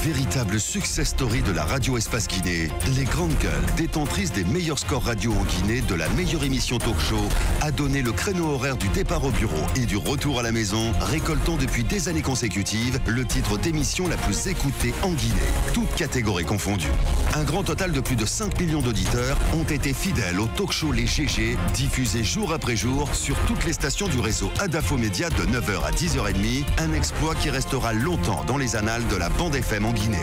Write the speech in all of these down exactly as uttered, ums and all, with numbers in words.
Véritable success story de la radio Espace Guinée, les grandes gueules, détentrices des meilleurs scores radio en Guinée, de la meilleure émission talk show, a donné le créneau horaire du départ au bureau et du retour à la maison, récoltant depuis des années consécutives le titre d'émission la plus écoutée en Guinée, toutes catégories confondues. Un grand total de plus de cinq millions d'auditeurs ont été fidèles au talk show Les G G, diffusé jour après jour sur toutes les stations du réseau Adafo Média de neuf heures à dix heures trente, un exploit qui restera longtemps dans les annales de la bande F M en Guinée.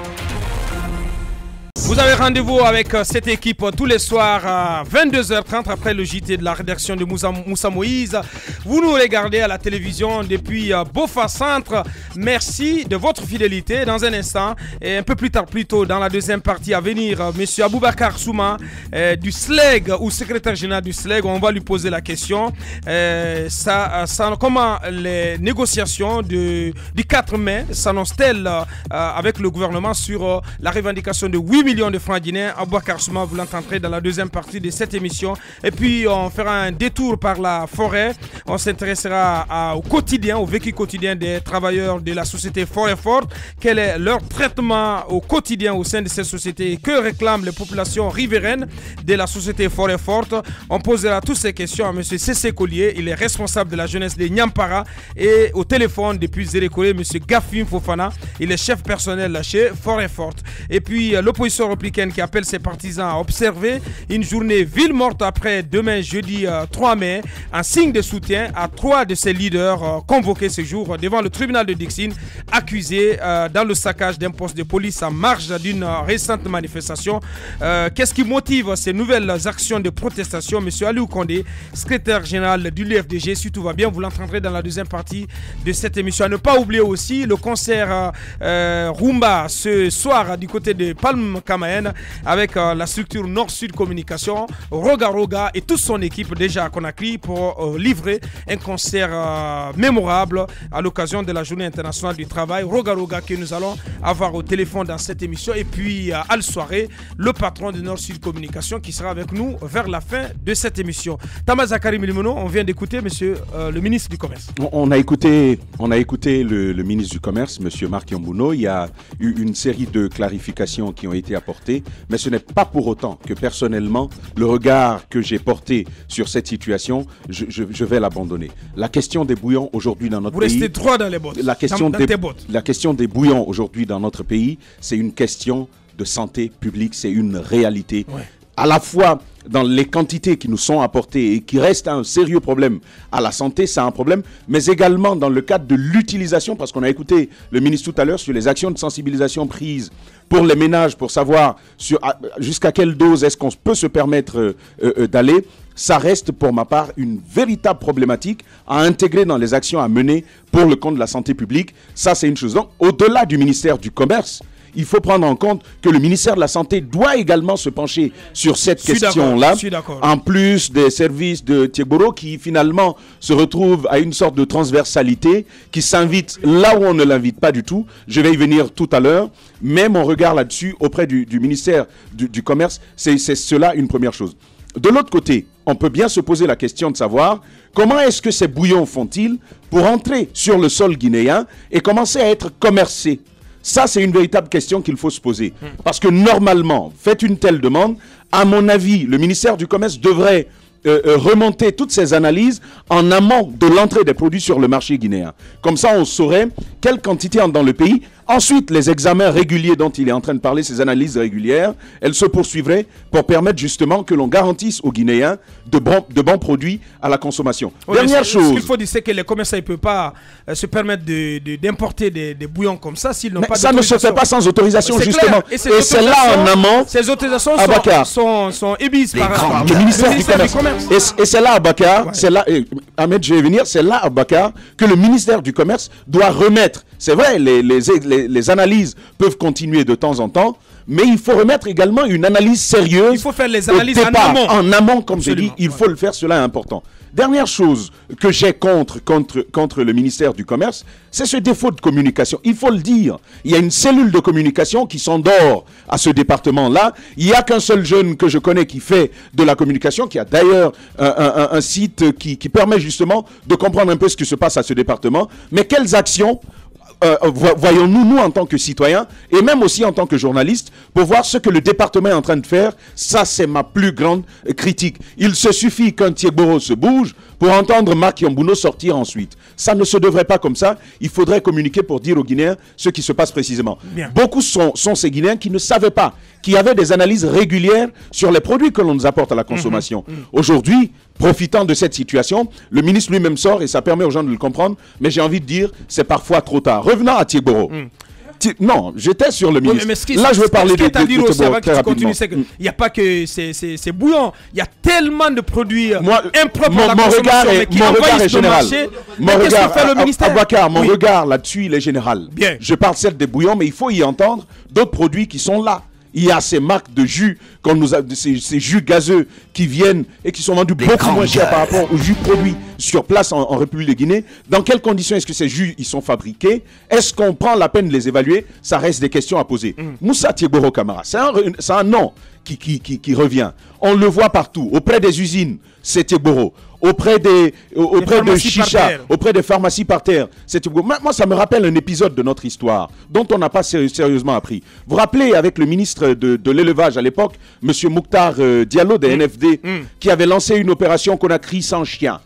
Vous avez rendez-vous avec cette équipe tous les soirs à vingt-deux heures trente après le J T de la rédaction de Moussa, Moussa Moïse. Vous nous regardez à la télévision depuis Bofa Centre. Merci de votre fidélité. Dans un instant et un peu plus tard, plus tôt dans la deuxième partie à venir, M. Aboubakar Souma euh, du S L E G ou secrétaire général du S L E G, on va lui poser la question. Euh, ça, ça, comment les négociations de, du quatre mai s'annoncent-elles euh, avec le gouvernement sur euh, la revendication de huit millions de francs guinéens? Aboubakar Souma, vous l'entendrez dans la deuxième partie de cette émission. Et puis on fera un détour par la forêt. On s'intéressera au quotidien, au vécu quotidien des travailleurs de la société Forêt Forte. Quel est leur traitement au quotidien au sein de cette société? Que réclament les populations riveraines de la société Forêt Forte? On posera toutes ces questions à M. Cessé Collier. Il est responsable de la jeunesse de Nyampara. Et au téléphone depuis Zérékolé, M. Gafim Fofana. Il est chef personnel chez Forêt Forte. Et puis l'opposition républicaine qui appelle ses partisans à observer une journée ville morte après demain jeudi euh, trois mai, en signe de soutien à trois de ses leaders euh, convoqués ce jour devant le tribunal de Dixine, accusés euh, dans le saccage d'un poste de police en marge d'une euh, récente manifestation. Euh, Qu'est-ce qui motive ces nouvelles actions de protestation? Monsieur Aliou Condé, secrétaire général du L F D G, si tout va bien, vous l'entendrez dans la deuxième partie de cette émission. À ne pas oublier aussi le concert euh, Rumba ce soir du côté de Palm Kamaen avec euh, la structure Nord-Sud Communication, Roga Roga et toute son équipe déjà à Conakry pour euh, livrer un concert euh, mémorable à l'occasion de la Journée internationale du travail. Roga Roga que nous allons avoir au téléphone dans cette émission. Et puis euh, à la soirée, le patron de Nord-Sud Communication qui sera avec nous vers la fin de cette émission. Thomas Zakari Milimono, on vient d'écouter monsieur euh, le ministre du Commerce. On a écouté, on a écouté le, le ministre du Commerce, monsieur Marc Yambouno. Il y a eu une série de clarifications qui ont été apportées, mais ce n'est pas pour autant que personnellement, le regard que j'ai porté sur cette situation, je, je, je vais l'abandonner. La question des bouillons aujourd'hui dans notre Vous pays... Vous restez droit dans les bottes. La question, dans, dans des, tes bottes. La question des bouillons aujourd'hui dans notre pays, c'est une question de santé publique, c'est une réalité. Ouais. À la fois dans les quantités qui nous sont apportées et qui restent un sérieux problème à la santé, c'est un problème, mais également dans le cadre de l'utilisation, parce qu'on a écouté le ministre tout à l'heure sur les actions de sensibilisation prises pour les ménages, pour savoir jusqu'à quelle dose est-ce qu'on peut se permettre euh, euh, d'aller. Ça reste pour ma part une véritable problématique à intégrer dans les actions à mener pour le compte de la santé publique. Ça, c'est une chose. Donc, au-delà du ministère du Commerce, il faut prendre en compte que le ministère de la Santé doit également se pencher sur cette question-là, en plus des services de Thieboro qui finalement se retrouvent à une sorte de transversalité, qui s'invite là où on ne l'invite pas du tout. Je vais y venir tout à l'heure, mais mon regard là-dessus auprès du, du ministère du, du Commerce, c'est cela une première chose. De l'autre côté, on peut bien se poser la question de savoir comment est-ce que ces bouillons font-ils pour entrer sur le sol guinéen et commencer à être commercés. Ça, c'est une véritable question qu'il faut se poser. Parce que normalement, faites une telle demande, à mon avis, le ministère du Commerce devrait euh, euh, remonter toutes ces analyses en amont de l'entrée des produits sur le marché guinéen. Comme ça, on saurait quelle quantité entre dans le pays. Ensuite, les examens réguliers dont il est en train de parler, ces analyses régulières, elles se poursuivraient pour permettre justement que l'on garantisse aux Guinéens de bons, de bons produits à la consommation. Oui, Dernière chose... Ce qu'il faut dire, c'est que les commerçants ne peuvent pas euh, se permettre d'importer de, de, des, des bouillons comme ça s'ils n'ont pas d'autorisation. Ça ne se fait pas sans autorisation, justement. Et, et c'est là en amont... Ces autorisations Abakar, sont, sont, sont émises par le ministère, le ministère du Commerce. Du commerce. Et, et c'est là, Abakar, ouais. c'est là, et, Ahmed, je vais venir, c'est là, Abakar, que le ministère du Commerce doit remettre. C'est vrai, les, les, les, les analyses peuvent continuer de temps en temps, mais il faut remettre également une analyse sérieuse. Il faut faire les analyses au départ, en amont. En amont, comme je dis, il ouais. faut le faire, cela est important. Dernière chose que j'ai contre, contre, contre le ministère du Commerce, c'est ce défaut de communication. Il faut le dire. Il y a une cellule de communication qui s'endort à ce département-là. Il n'y a qu'un seul jeune que je connais qui fait de la communication, qui a d'ailleurs un, un, un site qui, qui permet justement de comprendre un peu ce qui se passe à ce département. Mais quelles actions euh, voyons-nous, nous, en tant que citoyens, et même aussi en tant que journalistes, pour voir ce que le département est en train de faire. Ça, c'est ma plus grande critique. Il se suffit qu'un Tiegboro se bouge pour entendre Marc Yambouno sortir ensuite. Ça ne se devrait pas comme ça. Il faudrait communiquer pour dire aux Guinéens ce qui se passe précisément. Bien. Beaucoup sont, sont ces Guinéens qui ne savaient pas, qui avaient des analyses régulières sur les produits que l'on nous apporte à la consommation. Mmh, mmh. Aujourd'hui, profitant de cette situation, le ministre lui-même sort et ça permet aux gens de le comprendre. Mais j'ai envie de dire, c'est parfois trop tard. Revenons à Tiegboro. Mmh. Non, j'étais sur le ministre. Oui, mais, mais Là, je veux parler de, de, de, de Tiegboro très rapidement. Il n'y a pas que c'est bouillant. Il y a tellement de produits Moi, impropres mon, à la mon consommation, regard est, mais qui mon regard est général. Marché. Mon mais regard, que fait le ministère Aboubacar, mon oui. regard là-dessus, il est général. Bien. Je parle certes des bouillons, mais il faut y entendre d'autres produits qui sont là. Il y a ces marques de jus, qu'on nous a, ces, ces jus gazeux qui viennent et qui sont vendus des beaucoup moins chers par rapport aux jus produits sur place en, en République de Guinée. Dans quelles conditions est-ce que ces jus ils sont fabriqués? Est-ce qu'on prend la peine de les évaluer? Ça reste des questions à poser. Mm. Moussa Tiegboro Camara, c'est un, un nom qui, qui, qui, qui revient. On le voit partout, auprès des usines, c'est Tiegboro. Auprès des, auprès de chicha, auprès des pharmacies par terre. Moi, ça me rappelle un épisode de notre histoire dont on n'a pas sérieusement appris. Vous vous rappelez, avec le ministre de, de l'élevage à l'époque, M. Mouktar euh, Diallo des mmh. N F D, mmh. qui avait lancé une opération Conakry sans chien.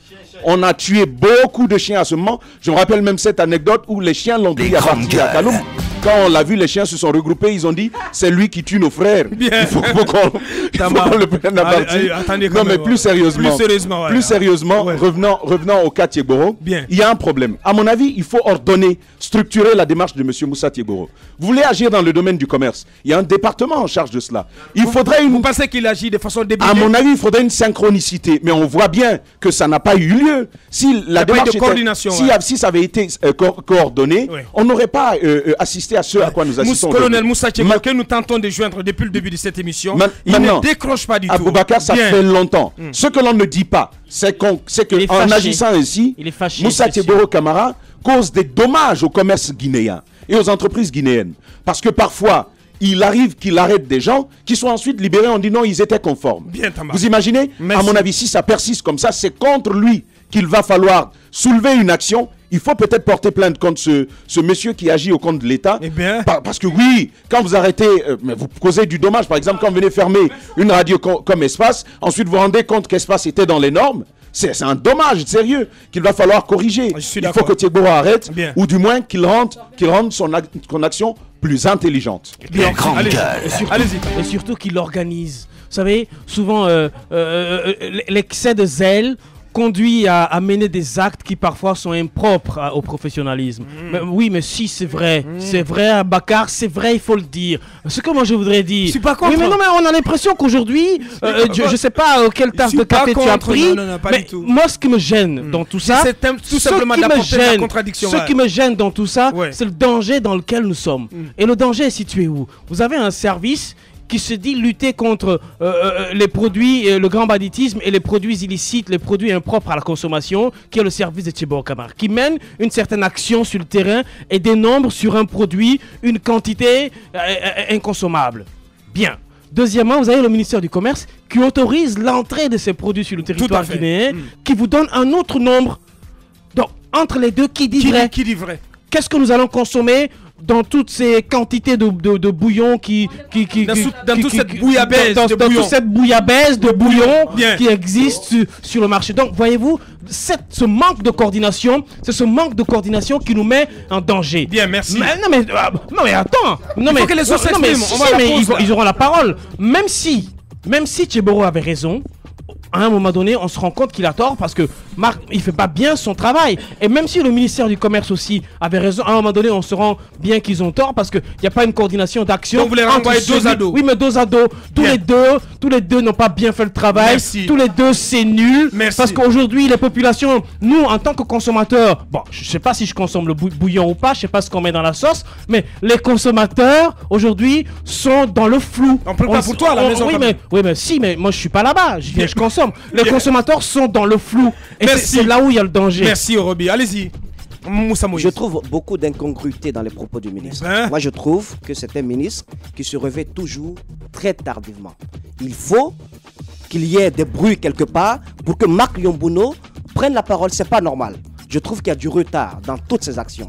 On a tué beaucoup de chiens à ce moment. Je me rappelle même cette anecdote où les chiens l'ont pris à partir à Kaloum. Quand on l'a vu, les chiens se sont regroupés, ils ont dit c'est lui qui tue nos frères. Bien. Il faut, faut qu'on qu le prenne à partie. Non, mais plus sérieusement, plus sérieusement, ouais, plus sérieusement ouais. revenons, revenons au cas Tiegboro. Il y a un problème. À mon avis, il faut ordonner, structurer la démarche de M. Moussa Tiegboro. Vous voulez agir dans le domaine du commerce? Il y a un département en charge de cela. Il vous, faudrait une... vous pensez qu'il agit de façon débile? À mon avis, il faudrait une synchronicité. Mais on voit bien que ça n'a pas eu lieu. Si la démarche de coordination, était... si, ouais. si ça avait été euh, co coordonné, ouais. on n'aurait pas euh, euh, assisté à ce ouais. à quoi nous assistons. Mous, colonel Moussa Tiegboro, que nous tentons de joindre depuis le début de cette émission, Ma il ne décroche pas du Aboubacar, tout. Aboubacar, ça bien. fait longtemps. Mm. Ce que l'on ne dit pas, c'est qu'en qu agissant ainsi, Moussa Tiegboro Camara cause des dommages au commerce guinéen et aux entreprises guinéennes. Parce que parfois, il arrive qu'il arrête des gens qui sont ensuite libérés. On dit non, ils étaient conformes. Bien, vous imaginez? Merci. À mon avis, si ça persiste comme ça, c'est contre lui qu'il va falloir soulever une action. Il faut peut-être porter plainte contre ce, ce monsieur qui agit au compte de l'État. Eh bien. Par, parce que oui, quand vous arrêtez, euh, mais vous causez du dommage. Par exemple, quand vous venez fermer une radio com comme Espace, ensuite vous vous rendez compte qu'Espace était dans les normes. C'est un dommage sérieux qu'il va falloir corriger. Il faut que Tiegboro arrête, bien. ou du moins qu'il rende, qu'il rende son, ac son action plus intelligente. Allez-y. Allez et surtout qu'il organise. Vous savez, souvent, euh, euh, l'excès de zèle conduit à, à mener des actes qui parfois sont impropres à, au professionnalisme. Mmh. Mais, oui, mais si, c'est vrai. Mmh. C'est vrai, Aboubacar, c'est vrai, il faut le dire. Ce que moi je voudrais dire... Je suis pas contre. Oui, mais non, mais on a l'impression qu'aujourd'hui, euh, je, je sais pas quelle tasse de café tu as pris, non, non, non, pas mais du tout. Moi, ce qui me gêne mmh. dans tout ça, tout simplement d'apporter la contradiction. Ce ouais. qui me gêne dans tout ça, ouais. c'est le danger dans lequel nous sommes. Mmh. Et le danger est situé où? Vous avez un service qui se dit lutter contre euh, euh, les produits, euh, le grand banditisme et les produits illicites, les produits impropres à la consommation, qui est le service de Tiegboro Camara, qui mène une certaine action sur le terrain et dénombre sur un produit une quantité euh, euh, inconsommable. Bien. Deuxièmement, vous avez le ministère du Commerce qui autorise l'entrée de ces produits sur le territoire guinéen, mmh. qui vous donne un autre nombre. Donc, entre les deux, qui dit qui vrai? Dit, qui dit vrai? Qu'est-ce que nous allons consommer dans toutes ces quantités de, de, de bouillon qui, qui, qui, dans, qui, dans qui, toute qui, cette bouillabaisse dans, de dans bouillon. toute cette bouillabaisse de bouillon Bien. qui existe sur, sur le marché. Donc, voyez-vous, cette, ce manque de coordination, c'est ce manque de coordination qui nous met en danger. Bien, merci. Mais, non, mais, euh, non, mais attends. Non, Il mais, faut que les autres non, mais, si, si, mais ils, ils auront la parole. Même si, même si Tiegboro avait raison, à un moment donné, on se rend compte qu'il a tort parce que Marc, il fait pas bien son travail. Et même si le ministère du Commerce aussi avait raison, à un moment donné, on se rend bien qu'ils ont tort parce qu'il n'y a pas une coordination d'action. Donc vous les renvoyez dos à dos. Oui, mais dos à dos. Tous bien. les deux, tous les deux n'ont pas bien fait le travail. Merci. Tous les deux, c'est nul. Merci. Parce qu'aujourd'hui, les populations, nous, en tant que consommateurs, bon, je sais pas si je consomme le bouillon ou pas, je sais pas ce qu'on met dans la sauce, mais les consommateurs, aujourd'hui, sont dans le flou. On peut pas pour toi à la on, maison. Oui, mais, oui, mais si, mais moi, je suis pas là-bas. Je viens, je consomme. Les bien. consommateurs sont dans le flou. Et c'est là où il y a le danger. Merci, Orobi. Allez-y. Moussa Moïse. Je trouve beaucoup d'incongruités dans les propos du ministre. Ben. Moi, je trouve que c'est un ministre qui se réveille toujours très tardivement. Il faut qu'il y ait des bruits quelque part pour que Marc Yambouno prenne la parole. C'est pas normal. Je trouve qu'il y a du retard dans toutes ses actions.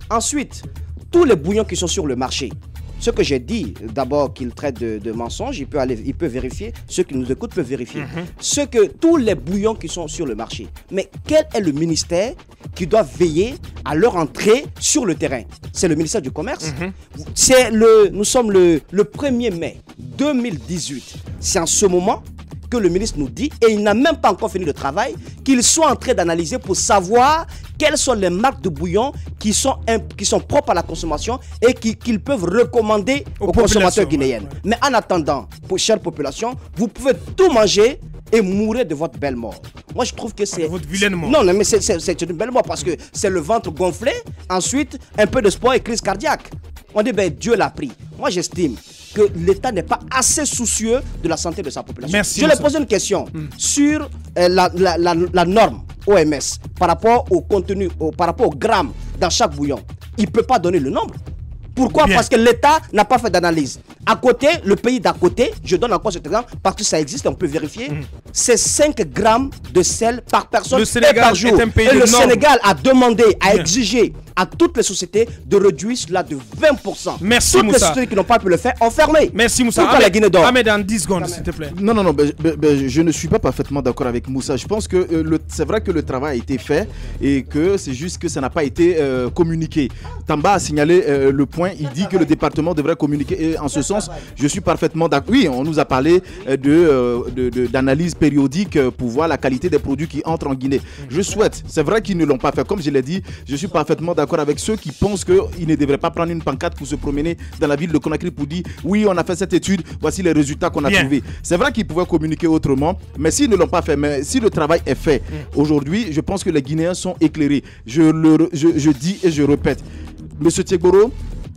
Ensuite, tous les bouillons qui sont sur le marché, ce que j'ai dit, d'abord qu'il traite de, de mensonges, il peut, aller, il peut vérifier, ceux qui nous écoutent peuvent vérifier. Mm-hmm. Ce que tous les bouillons qui sont sur le marché, mais quel est le ministère qui doit veiller à leur entrée sur le terrain? C'est le ministère du Commerce. Mm-hmm. C'est le, nous sommes le, le premier mai deux mille dix-huit. C'est en ce moment que le ministre nous dit, et il n'a même pas encore fini le travail, qu'ils sont en train d'analyser pour savoir quelles sont les marques de bouillon qui sont, qui sont propres à la consommation et qui, qu'ils peuvent recommander aux, aux consommateurs guinéens. Ouais, ouais. Mais en attendant, pour chère population, vous pouvez tout manger et mourir de votre belle mort. Moi, je trouve que c'est... Votre vilaine mort. Non, non, mais c'est, c'est, c'est une belle mort parce que c'est le ventre gonflé, ensuite, un peu de sport et crise cardiaque. On dit, ben, Dieu l'a pris. Moi, j'estime que l'État n'est pas assez soucieux de la santé de sa population. Merci, je lui ai posé une question mm. sur euh, la, la, la, la norme O M S par rapport au contenu, au, par rapport au gramme dans chaque bouillon. Il ne peut pas donner le nombre. Pourquoi? Bien. Parce que l'État n'a pas fait d'analyse. À côté, le pays d'à côté, je donne encore cet exemple parce que ça existe, on peut vérifier, mmh. c'est cinq grammes de sel par personne et par jour. Est un pays et le norme. Sénégal a demandé, a Bien. exigé à toutes les sociétés de réduire cela de vingt pour cent. Merci toutes Moussa. Les sociétés qui n'ont pas pu le faire ont fermé. Merci Moussa. Pourquoi la Guinée d'or? Ahmed, dans dix secondes, s'il te plaît. Non, non, non, ben, ben, ben, je ne suis pas parfaitement d'accord avec Moussa. Je pense que euh, le, c'est vrai que le travail a été fait et que c'est juste que ça n'a pas été euh, communiqué. Tamba a signalé euh, le point, il dit que le département devrait communiquer. Et en ce sens, je suis parfaitement d'accord. Oui, on nous a parlé euh, de, euh, de, de, d'analyse périodique euh, pour voir la qualité des produits qui entrent en Guinée. Je souhaite, c'est vrai qu'ils ne l'ont pas fait. Comme je l'ai dit, je suis parfaitement d'accord avec ceux qui pensent qu'ils ne devraient pas prendre une pancarte pour se promener dans la ville de Conakry pour dire oui, on a fait cette étude, voici les résultats qu'on a Bien. trouvés. C'est vrai qu'ils pouvaient communiquer autrement, mais s'ils ne l'ont pas fait, mais si le travail est fait, mmh. aujourd'hui, je pense que les Guinéens sont éclairés. Je, le, je, je dis et je répète, Monsieur Tchegboro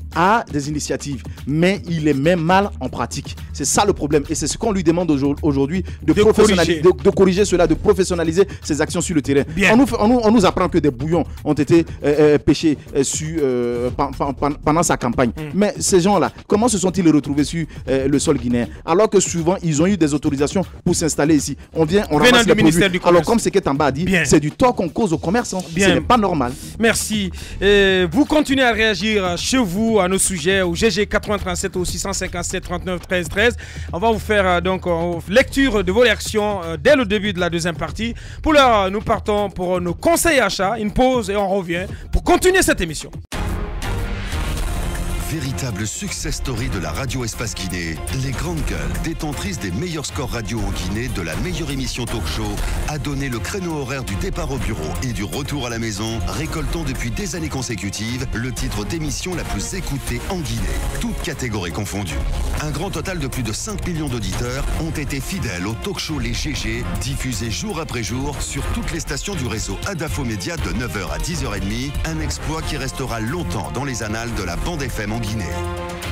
a des initiatives, mais il les met mal en pratique. C'est ça le problème. Et c'est ce qu'on lui demande aujourd'hui de, de, corriger. De, de corriger cela, de professionnaliser ses actions sur le terrain. On nous, on, nous, on nous apprend que des bouillons ont été euh, euh, pêchés euh, sur, euh, pendant sa campagne. Mm. Mais ces gens-là, comment se sont-ils retrouvés sur euh, le sol guinéen? Alors que souvent, ils ont eu des autorisations pour s'installer ici. On vient, on Venant ramasse les produits. Alors comme ce que Tamba a dit, Bien. c'est du tort qu'on cause aux commerçants. Ce n'est pas normal. Merci. Euh, vous continuez à réagir chez vous à nos sujets au G G quatre cent trente-sept au six cent cinquante-sept trente-neuf treize treize. On va vous faire euh, donc euh, lecture de vos réactions euh, dès le début de la deuxième partie. Pour l'heure, nous partons pour euh, nos conseils achats, une pause et on revient pour continuer cette émission. Véritable success story de la radio Espace Guinée, les grandes gueules, détentrices des meilleurs scores radio en Guinée, de la meilleure émission talk show, a donné le créneau horaire du départ au bureau et du retour à la maison, récoltant depuis des années consécutives le titre d'émission la plus écoutée en Guinée, toutes catégories confondues. Un grand total de plus de cinq millions d'auditeurs ont été fidèles au talk show Les G G, diffusés jour après jour sur toutes les stations du réseau Adafo Média de neuf heures à dix heures trente, un exploit qui restera longtemps dans les annales de la bande F M en Guinée.